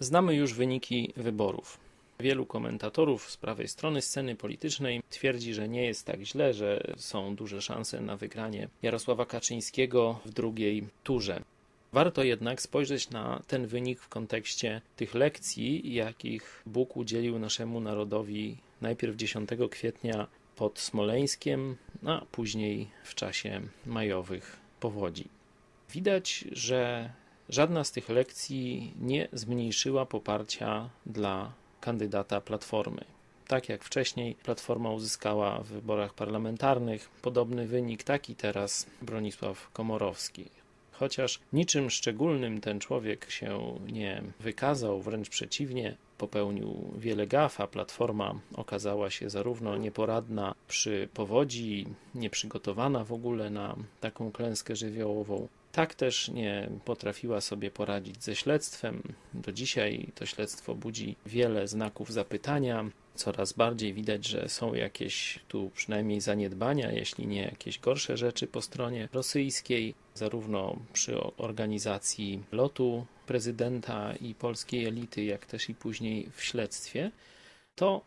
Znamy już wyniki wyborów. Wielu komentatorów z prawej strony sceny politycznej twierdzi, że nie jest tak źle, że są duże szanse na wygranie Jarosława Kaczyńskiego w drugiej turze. Warto jednak spojrzeć na ten wynik w kontekście tych lekcji, jakich Bóg udzielił naszemu narodowi najpierw 10 kwietnia pod Smoleńskiem, a później w czasie majowych powodzi. Widać, że żadna z tych lekcji nie zmniejszyła poparcia dla kandydata Platformy. Tak jak wcześniej Platforma uzyskała w wyborach parlamentarnych podobny wynik, tak i teraz Bronisław Komorowski. Chociaż niczym szczególnym ten człowiek się nie wykazał, wręcz przeciwnie, popełnił wiele gaf, a Platforma okazała się zarówno nieporadna przy powodzi, nieprzygotowana w ogóle na taką klęskę żywiołową, tak też nie potrafiła sobie poradzić ze śledztwem. Do dzisiaj to śledztwo budzi wiele znaków zapytania. Coraz bardziej widać, że są jakieś tu przynajmniej zaniedbania, jeśli nie jakieś gorsze rzeczy po stronie rosyjskiej, zarówno przy organizacji lotu prezydenta i polskiej elity, jak też i później w śledztwie. To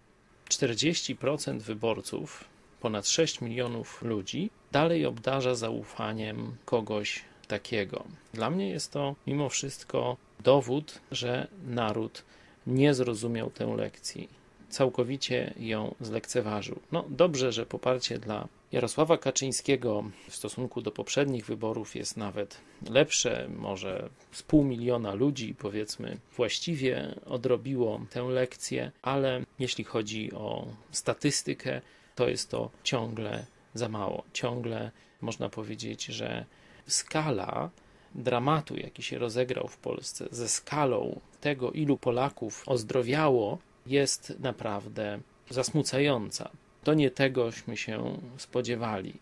40% wyborców, ponad 6 milionów ludzi, dalej obdarza zaufaniem kogoś takiego. Dla mnie jest to mimo wszystko dowód, że naród nie zrozumiał tę lekcji. Całkowicie ją zlekceważył. Dobrze, że poparcie dla Jarosława Kaczyńskiego w stosunku do poprzednich wyborów jest nawet lepsze. Może z 500 000 ludzi, powiedzmy, właściwie odrobiło tę lekcję, ale jeśli chodzi o statystykę, to jest to ciągle za mało. Ciągle można powiedzieć, że skala dramatu, jaki się rozegrał w Polsce, ze skalą tego, ilu Polaków ozdrowiało, jest naprawdę zasmucająca. To nie tegośmy się spodziewali.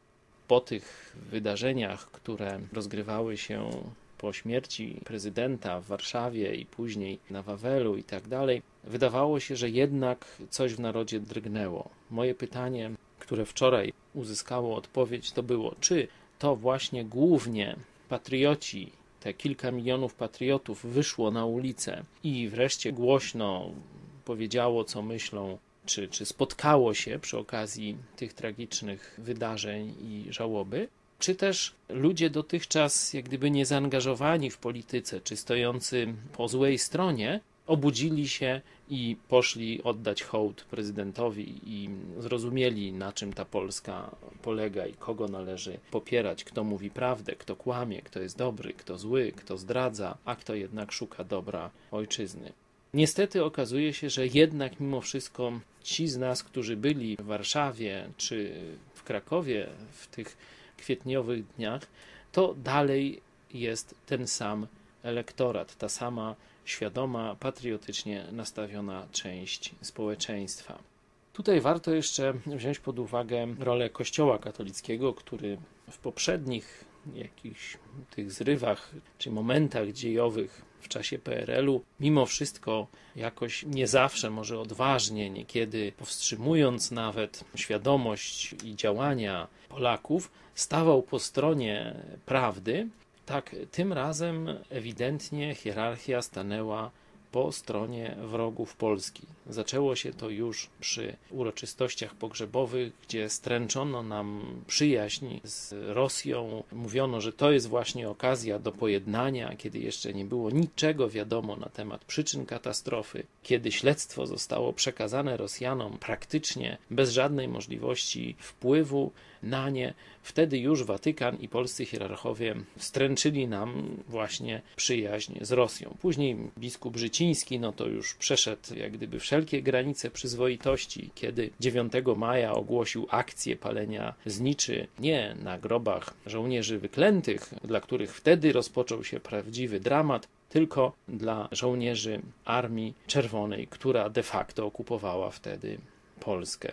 Po tych wydarzeniach, które rozgrywały się po śmierci prezydenta w Warszawie i później na Wawelu i tak dalej, wydawało się, że jednak coś w narodzie drgnęło. Moje pytanie, które wczoraj uzyskało odpowiedź, to było, czy to właśnie głównie patrioci, te kilka milionów patriotów wyszło na ulicę i wreszcie głośno powiedziało, co myślą, czy spotkało się przy okazji tych tragicznych wydarzeń i żałoby, czy też ludzie dotychczas jak gdyby niezaangażowani w polityce, czy stojący po złej stronie, obudzili się i poszli oddać hołd prezydentowi i zrozumieli, na czym ta Polska polega i kogo należy popierać, kto mówi prawdę, kto kłamie, kto jest dobry, kto zły, kto zdradza, a kto jednak szuka dobra ojczyzny. Niestety okazuje się, że jednak mimo wszystko ci z nas, którzy byli w Warszawie czy w Krakowie w tych kwietniowych dniach, to dalej jest ten sam elektorat, ta sama świadoma, patriotycznie nastawiona część społeczeństwa. Tutaj warto jeszcze wziąć pod uwagę rolę Kościoła katolickiego, który w poprzednich jakichś tych zrywach czy momentach dziejowych w czasie PRL-u, mimo wszystko jakoś nie zawsze, może odważnie, niekiedy powstrzymując nawet świadomość i działania Polaków, stawał po stronie prawdy. Tak, tym razem ewidentnie hierarchia stanęła po stronie wrogów Polski. Zaczęło się to już przy uroczystościach pogrzebowych, gdzie stręczono nam przyjaźń z Rosją. Mówiono, że to jest właśnie okazja do pojednania, kiedy jeszcze nie było niczego wiadomo na temat przyczyn katastrofy, kiedy śledztwo zostało przekazane Rosjanom praktycznie bez żadnej możliwości wpływu na nie. Wtedy już Watykan i polscy hierarchowie stręczyli nam właśnie przyjaźń z Rosją. Później biskup Życiński, to już przeszedł jak gdyby wszelkie granice przyzwoitości, kiedy 9 maja ogłosił akcję palenia zniczy nie na grobach żołnierzy wyklętych, dla których wtedy rozpoczął się prawdziwy dramat, tylko dla żołnierzy Armii Czerwonej, która de facto okupowała wtedy Polskę.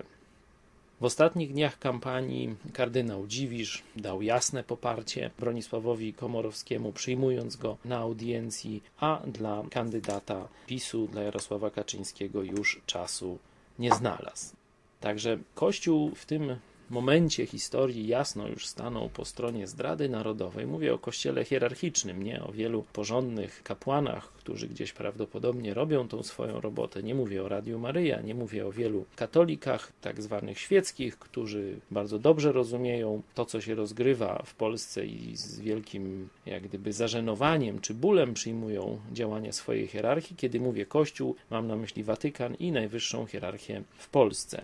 W ostatnich dniach kampanii kardynał Dziwisz dał jasne poparcie Bronisławowi Komorowskiemu, przyjmując go na audiencji, a dla kandydata PiS-u, dla Jarosława Kaczyńskiego już czasu nie znalazł. Także Kościół w tym momencie historii jasno już stanął po stronie zdrady narodowej. Mówię o kościele hierarchicznym, nie o wielu porządnych kapłanach, którzy gdzieś prawdopodobnie robią tą swoją robotę. Nie mówię o Radiu Maryja, nie mówię o wielu katolikach, tak zwanych świeckich, którzy bardzo dobrze rozumieją to, co się rozgrywa w Polsce i z wielkim jak gdyby zażenowaniem czy bólem przyjmują działania swojej hierarchii. Kiedy mówię Kościół, mam na myśli Watykan i najwyższą hierarchię w Polsce.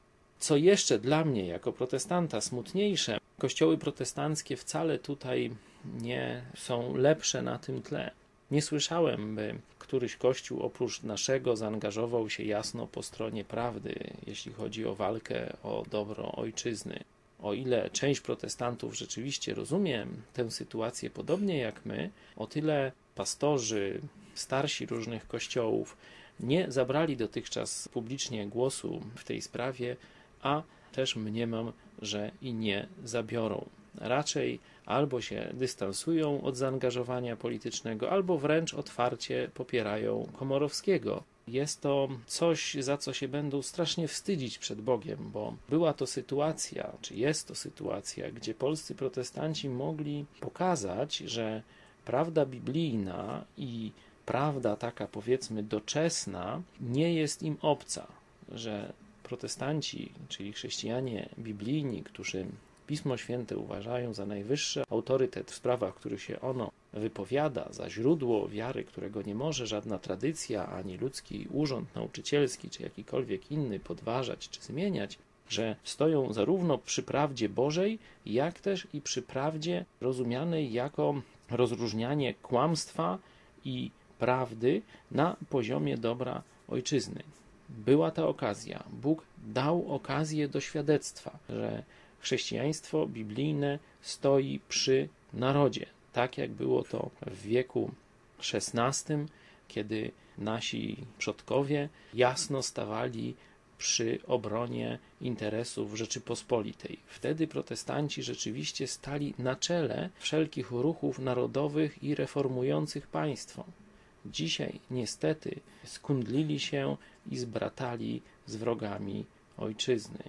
Co jeszcze dla mnie jako protestanta smutniejsze, kościoły protestanckie wcale tutaj nie są lepsze na tym tle. Nie słyszałem, by któryś kościół oprócz naszego zaangażował się jasno po stronie prawdy, jeśli chodzi o walkę o dobro ojczyzny. O ile część protestantów rzeczywiście rozumie tę sytuację podobnie jak my, o tyle pastorzy, starsi różnych kościołów nie zabrali dotychczas publicznie głosu w tej sprawie, a też mniemam, że i nie zabiorą. Raczej albo się dystansują od zaangażowania politycznego, albo wręcz otwarcie popierają Komorowskiego. Jest to coś, za co się będą strasznie wstydzić przed Bogiem, bo była to sytuacja, czy jest to sytuacja, gdzie polscy protestanci mogli pokazać, że prawda biblijna i prawda taka, powiedzmy, doczesna nie jest im obca, że protestanci, czyli chrześcijanie biblijni, którzy Pismo Święte uważają za najwyższy autorytet w sprawach, w których się ono wypowiada, za źródło wiary, którego nie może żadna tradycja, ani ludzki urząd nauczycielski, czy jakikolwiek inny podważać czy zmieniać, że stoją zarówno przy prawdzie Bożej, jak też i przy prawdzie rozumianej jako rozróżnianie kłamstwa i prawdy na poziomie dobra ojczyzny. Była ta okazja. Bóg dał okazję do świadectwa, że chrześcijaństwo biblijne stoi przy narodzie. Tak jak było to w wieku XVI, kiedy nasi przodkowie jasno stawali przy obronie interesów Rzeczypospolitej. Wtedy protestanci rzeczywiście stali na czele wszelkich ruchów narodowych i reformujących państwo. Dzisiaj niestety skundlili się i zbratali z wrogami ojczyzny.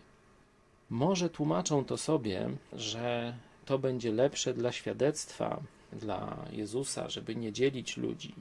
Może tłumaczą to sobie, że to będzie lepsze dla świadectwa, dla Jezusa, żeby nie dzielić ludzi.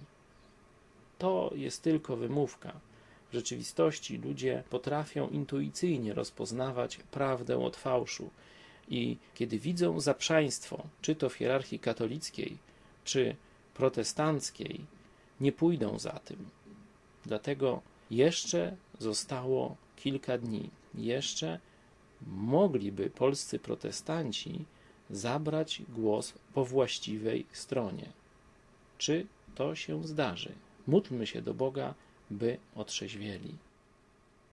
To jest tylko wymówka. W rzeczywistości ludzie potrafią intuicyjnie rozpoznawać prawdę od fałszu i kiedy widzą zaprzaństwo, czy to w hierarchii katolickiej, czy protestanckiej, nie pójdą za tym. Dlatego jeszcze zostało kilka dni. Jeszcze mogliby polscy protestanci zabrać głos po właściwej stronie. Czy to się zdarzy? Módlmy się do Boga, by otrzeźwieli.